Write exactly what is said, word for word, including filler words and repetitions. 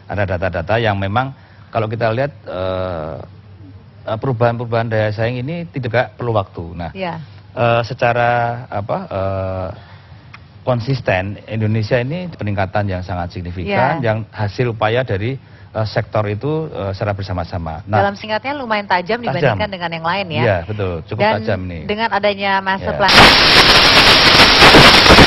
ada data-data yang memang kalau kita lihat perubahan-perubahan daya saing ini tidak perlu waktu. Nah, ya. uh, secara apa uh, konsisten Indonesia ini peningkatan yang sangat signifikan, ya. Yang hasil upaya dari uh, sektor itu uh, secara bersama-sama. Nah, dalam singkatnya lumayan tajam, tajam dibandingkan dengan yang lain ya. Iya betul, cukup Dan tajam nih. Dengan adanya masa ya. plan.